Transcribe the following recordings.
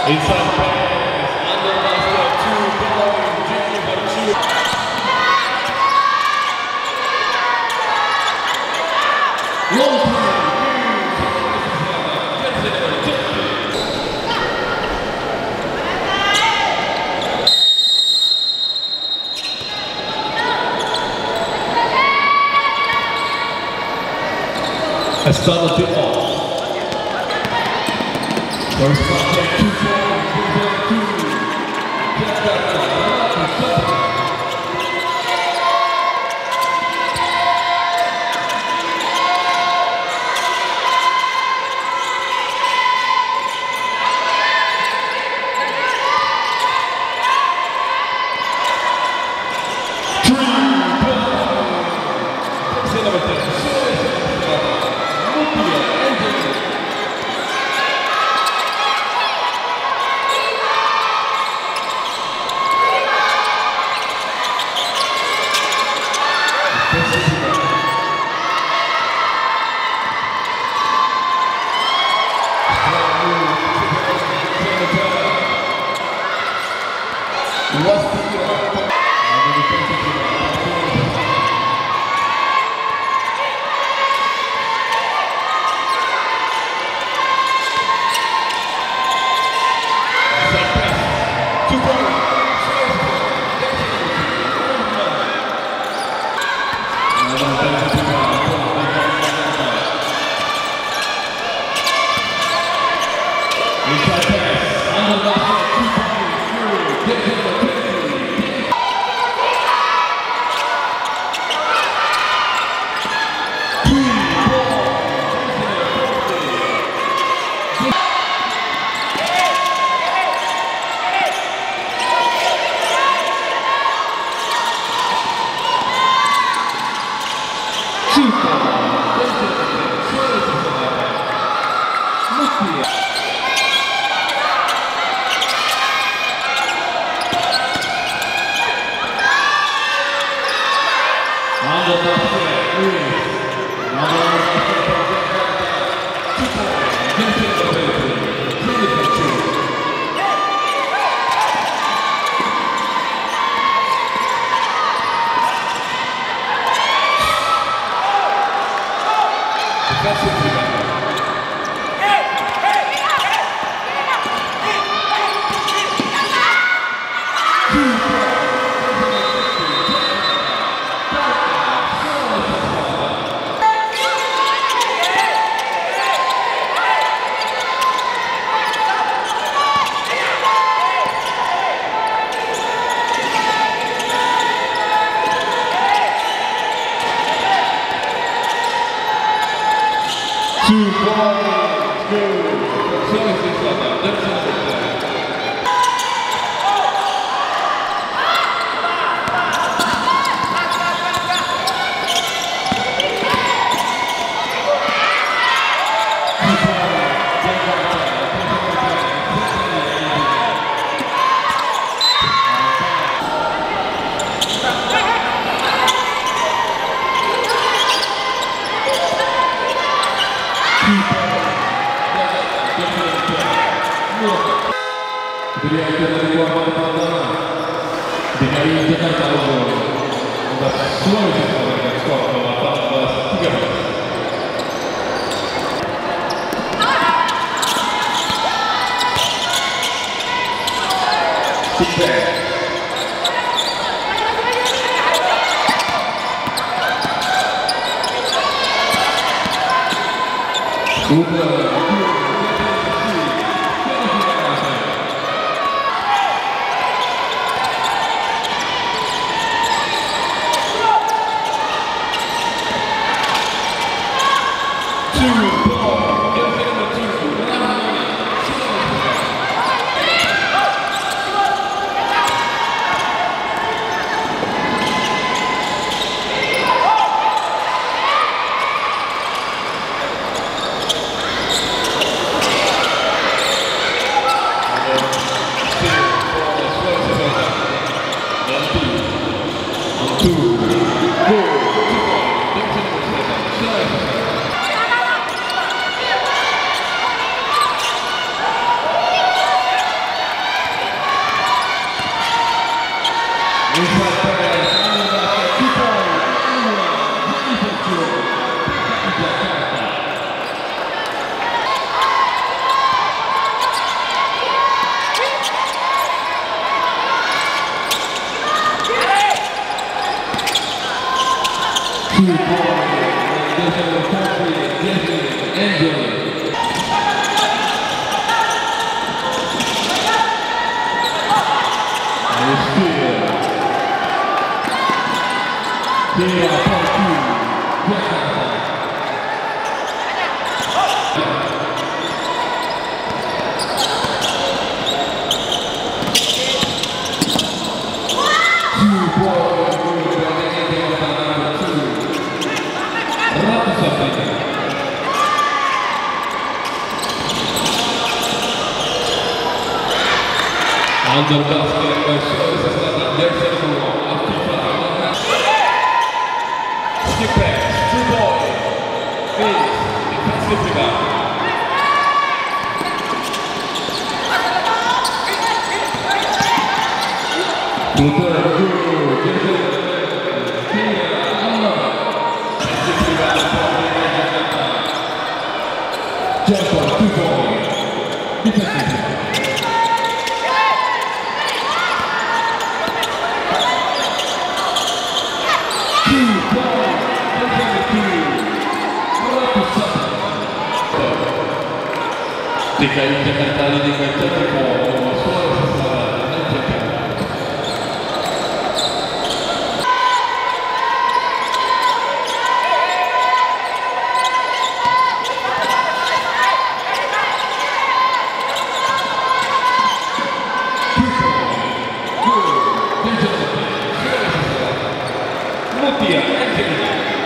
Inside pass, under basket, 2 going, Jimmy Bachu. Long three, I start the tip off. First contact, 2 points, 2. Get that ball. Two points. National country, Jesse Angel. Under basket by Sulawesi Selatan, there's a goal. Skip pass, 2 points. Finish, defensive rebound. Just on 2 points. Defensive rebound. DKI Jakarta leading by 34 over Sulawesi Selatan dan Jakarta. Mutia Angelina.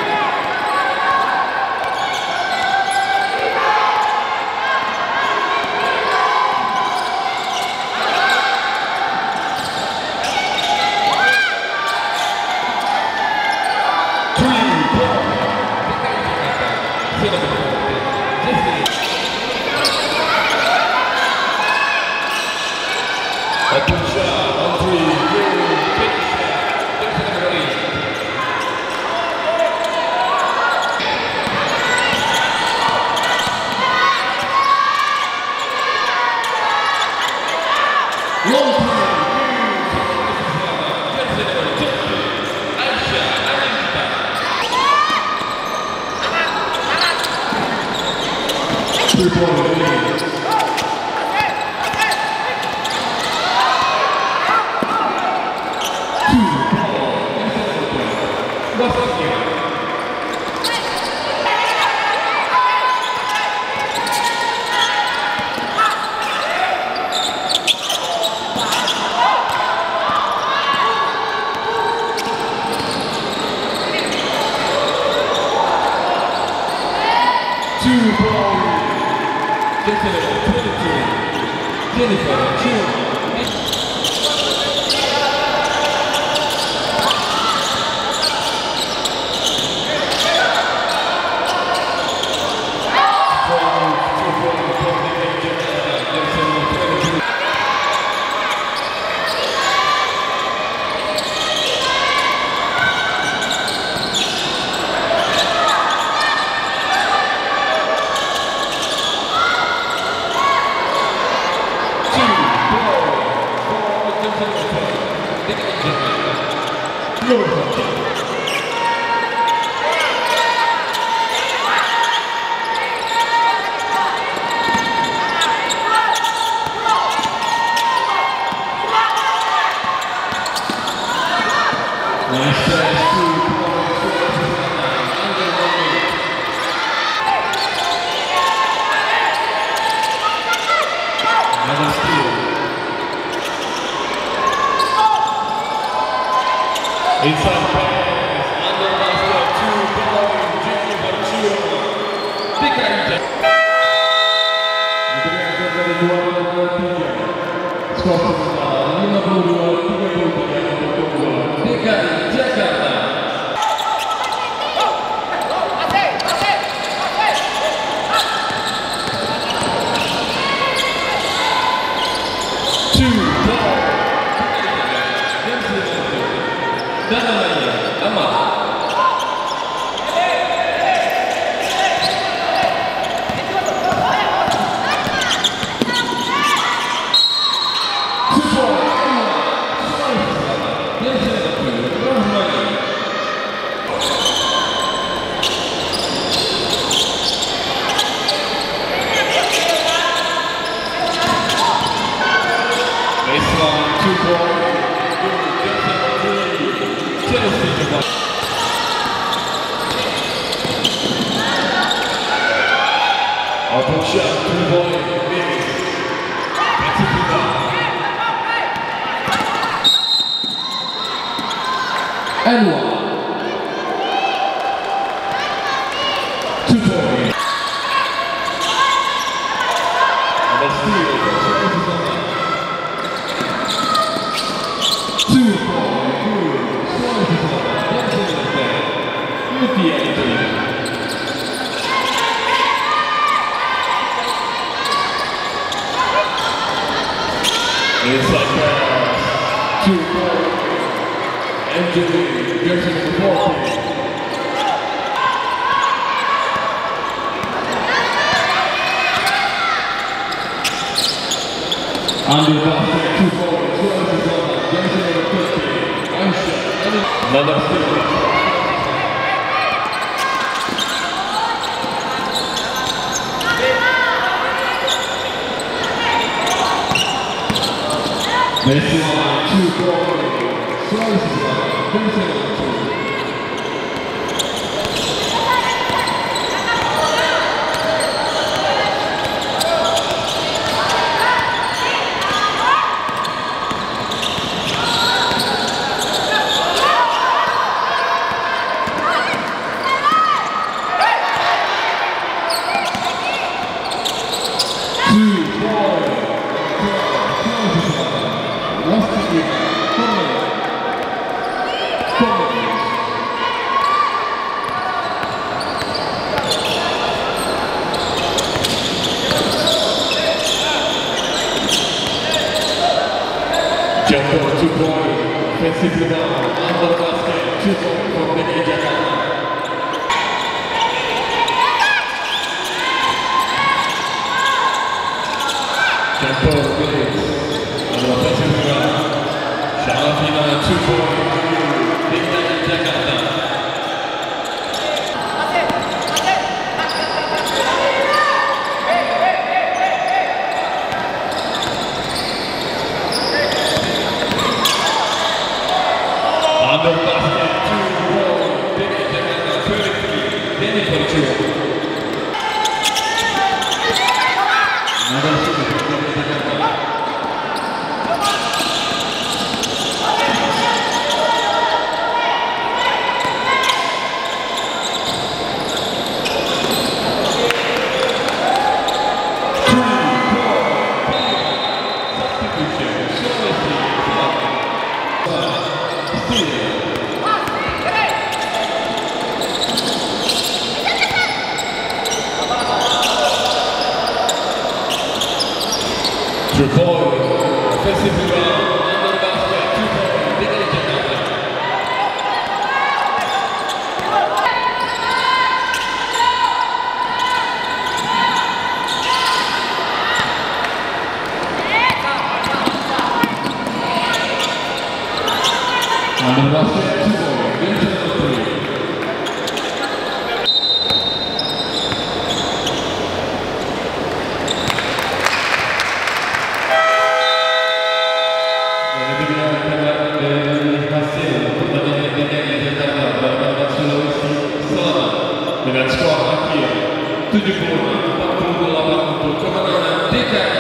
Inside pass, under basket, 2 belonging Jenny Barcio. DKI Jakarta. Diberikan dari 2-3. Skor total 52-33 untuk DKI Jakarta. Dan namanya Amal. Open shot, 2-point, Davis. That's it for and 1. 2-point. And that's 2-point, good. Inside pass, 2-point, Angelini, jersey number 14. Under basket, 2-point, jersey number 15, Aisha, another steal. Baseline, 2-point, slices line, jersey number 2. Jump over 2-point, offensive rebound, under basket, 2-point for Diki Jakarta. Jump over Bills, under offensive rebound, Sharafina, 2-point, Diki Jakarta. Under basket, 2-point, Diki Jakarta, 33, Deni Percuma. Another shot for Diki Jakarta. Three-point, offensive rebound, under basket, 2-point, Diki Jakarta. Under basket, 2-point, Diki Jakarta. Dengan skor akhir 70-48 untuk kemenangan DKI